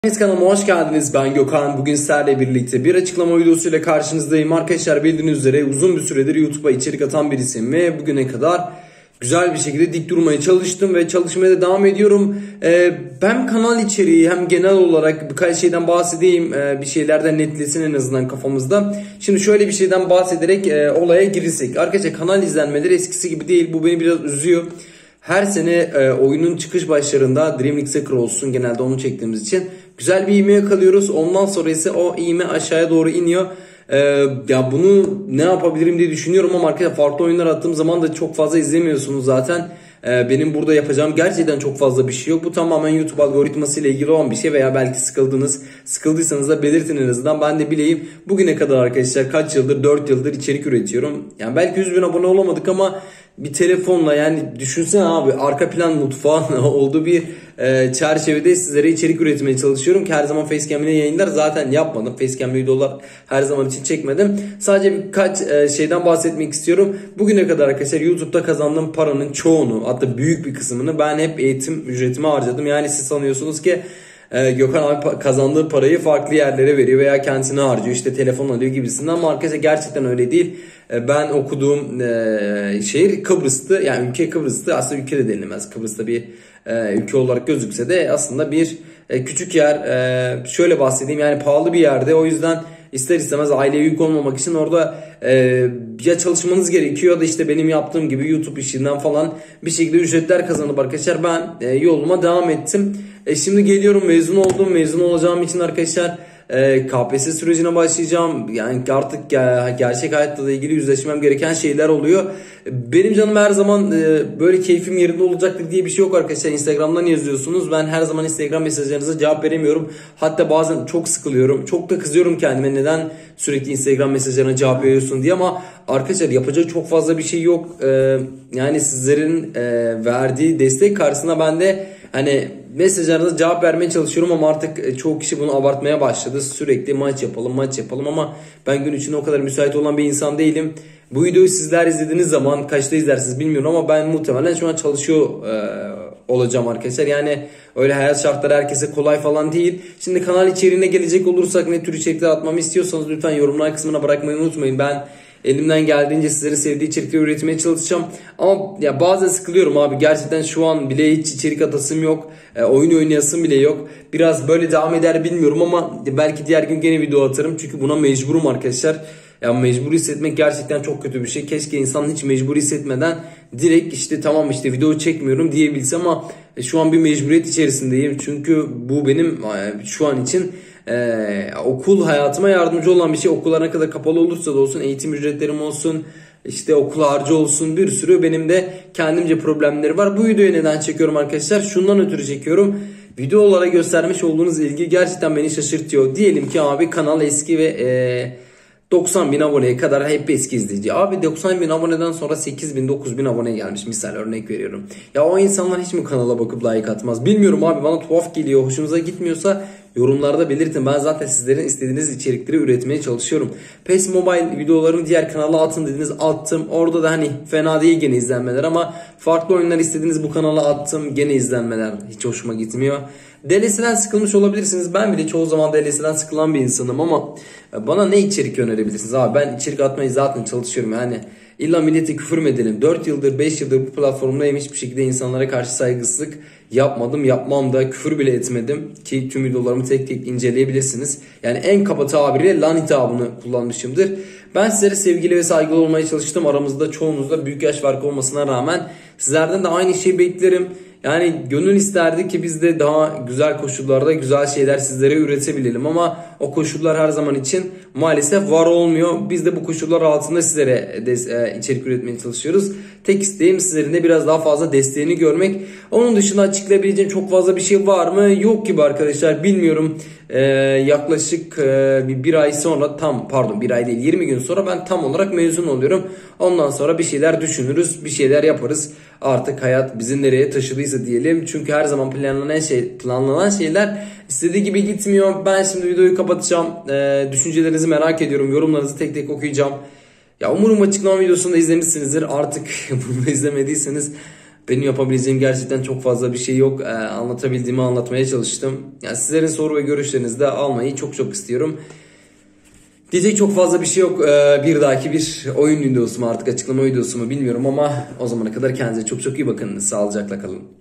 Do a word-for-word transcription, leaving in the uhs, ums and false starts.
Biz kanalıma hoş geldiniz. Ben Gökhan. Bugün sizlerle birlikte bir açıklama videosuyla karşınızdayım. Arkadaşlar bildiğiniz üzere uzun bir süredir YouTube'a içerik atan birisiyim ve bugüne kadar güzel bir şekilde dik durmaya çalıştım ve çalışmaya da devam ediyorum. Ee, hem kanal içeriği hem genel olarak birkaç şeyden bahsedeyim. Ee, bir şeylerden netlesin en azından kafamızda. Şimdi şöyle bir şeyden bahsederek e, olaya girirsek. Arkadaşlar kanal izlenmeleri eskisi gibi değil. Bu beni biraz üzüyor. Her sene e, oyunun çıkış başlarında Dream League Soccer olsun, genelde onu çektiğimiz için güzel bir ivme yakalıyoruz. Ondan sonra ise o ivme aşağıya doğru iniyor. Ee, ya bunu ne yapabilirim diye düşünüyorum ama arkadaşlar farklı oyunlar attığım zaman da çok fazla izlemiyorsunuz zaten. Ee, benim burada yapacağım gerçekten çok fazla bir şey yok. Bu tamamen YouTube algoritması ile ilgili olan bir şey veya belki sıkıldınız. Sıkıldıysanız da belirtin en azından, ben de bileyim. Bugüne kadar arkadaşlar kaç yıldır, dört yıldır içerik üretiyorum. Yani belki yüz bin abone olamadık ama bir telefonla, yani düşünsene abi, arka plan mutfağın olduğu bir e, çerçevede sizlere içerik üretmeye çalışıyorum ki her zaman facecam ile yayınlar zaten yapmadım. Facecam videolar her zaman için çekmedim. Sadece birkaç e, şeyden bahsetmek istiyorum. Bugüne kadar arkadaşlar YouTube'da kazandığım paranın çoğunu, hatta büyük bir kısmını ben hep eğitim ücretime harcadım. Yani siz sanıyorsunuz ki Ee, Gökhan abi kazandığı parayı farklı yerlere veriyor veya kendisine harcıyor, işte telefon alıyor gibisinden, ama arkadaşlar gerçekten öyle değil. Ee, ben okuduğum e, şehir Kıbrıs'tı, yani ülke Kıbrıs'tı, aslında ülke de denilemez, Kıbrıs'ta bir e, ülke olarak gözükse de aslında bir e, küçük yer. E, şöyle bahsedeyim, yani pahalı bir yerde, o yüzden ister istemez aileye yük olmamak için orada e, ya çalışmanız gerekiyor ya da işte benim yaptığım gibi YouTube işinden falan bir şekilde ücretler kazanıp arkadaşlar ben e, yoluma devam ettim. E şimdi geliyorum, mezun oldum. Mezun olacağım için arkadaşlar e, K P S S sürecine başlayacağım. Yani artık ger gerçek hayatta da ilgili yüzleşmem gereken şeyler oluyor. Benim canım her zaman e, böyle keyfim yerinde olacaktır diye bir şey yok arkadaşlar. Instagram'dan yazıyorsunuz. Ben her zaman Instagram mesajlarınıza cevap veremiyorum. Hatta bazen çok sıkılıyorum. Çok da kızıyorum kendime, neden sürekli Instagram mesajlarına cevap veriyorsun diye, ama arkadaşlar yapacak çok fazla bir şey yok. E, yani sizlerin e, verdiği destek karşısında ben de hani mesajlarınıza cevap vermeye çalışıyorum ama artık çoğu kişi bunu abartmaya başladı. Sürekli maç yapalım maç yapalım ama ben gün içinde o kadar müsait olan bir insan değilim. Bu videoyu sizler izlediğiniz zaman kaçta izlersiniz bilmiyorum ama ben muhtemelen şu an çalışıyor e, olacağım arkadaşlar. Yani öyle hayat şartları herkese kolay falan değil. Şimdi kanal içeriğine gelecek olursak, ne tür içerikler atmamı istiyorsanız lütfen yorumlar kısmına bırakmayı unutmayın. Ben elimden geldiğince sizlerin sevdiği içerikleri üretmeye çalışacağım. Ama ya bazen sıkılıyorum abi. Gerçekten şu an bile hiç içerik atasım yok. E, oyun oynayasım bile yok. Biraz böyle devam eder bilmiyorum ama belki diğer gün gene video atarım. Çünkü buna mecburum arkadaşlar. Ya mecbur hissetmek gerçekten çok kötü bir şey. Keşke insan hiç mecbur hissetmeden direkt işte tamam işte video çekmiyorum diyebilse, ama şu an bir mecburiyet içerisindeyim. Çünkü bu benim şu an için Ee, okul hayatıma yardımcı olan bir şey. Okullar ne kadar kapalı olursa da olsun, eğitim ücretlerim olsun, işte okul harcı olsun, bir sürü benim de kendimce problemleri var. Bu videoyu neden çekiyorum arkadaşlar? Şundan ötürü çekiyorum. Videolara göstermiş olduğunuz ilgi gerçekten beni şaşırtıyor. Diyelim ki abi kanal eski ve ee, doksan bin aboneye kadar hep eski izleyici. Abi doksan bin aboneden sonra sekiz bin dokuz bin abone gelmiş, misal örnek veriyorum. Ya o insanlar hiç mi kanala bakıp like atmaz? Bilmiyorum abi, bana tuhaf geliyor. Hoşunuza gitmiyorsa yorumlarda belirtin. Ben zaten sizlerin istediğiniz içerikleri üretmeye çalışıyorum. P E S Mobile videolarımı diğer kanala atın dediniz, attım. Orada da hani fena değil gene izlenmeler, ama farklı oyunlar istediğiniz bu kanala attım, gene izlenmeler hiç hoşuma gitmiyor. D L S'den sıkılmış olabilirsiniz. Ben bile çoğu zaman D L S'den sıkılan bir insanım ama bana ne içerik önerebilirsiniz? Abi ben içerik atmayı zaten çalışıyorum. Yani illa millete küfür mü edelim? dört yıldır beş yıldır bu platformdayım. Hiçbir şekilde insanlara karşı saygısızlık yapmadım, yapmam da, küfür bile etmedim ki tüm videolarımı tek tek inceleyebilirsiniz. Yani en kaba tabiriyle lan hitabını kullanmışımdır. Ben sizlere sevgili ve saygılı olmaya çalıştım. Aramızda çoğunuzda büyük yaş farkı olmasına rağmen sizlerden de aynı şeyi beklerim. Yani gönül isterdi ki biz de daha güzel koşullarda güzel şeyler sizlere üretebilelim, ama o koşullar her zaman için maalesef var olmuyor. Biz de bu koşullar altında sizlere de içerik üretmeye çalışıyoruz. Tek isteğim sizlerin de biraz daha fazla desteğini görmek. Onun dışında açıklayabileceğim çok fazla bir şey var mı? Yok gibi arkadaşlar, bilmiyorum. Ee, yaklaşık e, bir, bir ay sonra, tam pardon bir ay değil yirmi gün sonra ben tam olarak mezun oluyorum. Ondan sonra bir şeyler düşünürüz, bir şeyler yaparız. Artık hayat bizi nereye taşıdıysa diyelim. Çünkü her zaman planlanan şey planlanan şeyler istediği gibi gitmiyor. Ben şimdi videoyu kapatacağım. Ee, düşüncelerinizi merak ediyorum. Yorumlarınızı tek tek okuyacağım. Ya umarım açıklama videosunu da izlemişsinizdir. Artık bunu izlemediyseniz Benim yapabileceğim gerçekten çok fazla bir şey yok. Ee, anlatabildiğimi anlatmaya çalıştım. Yani sizlerin soru ve görüşlerinizi de almayı çok çok istiyorum. Diyecek çok fazla bir şey yok. Ee, bir dahaki bir oyun videosu mu artık açıklama videosu mu bilmiyorum ama o zamana kadar kendinize çok çok iyi bakın. Sağlıcakla kalın.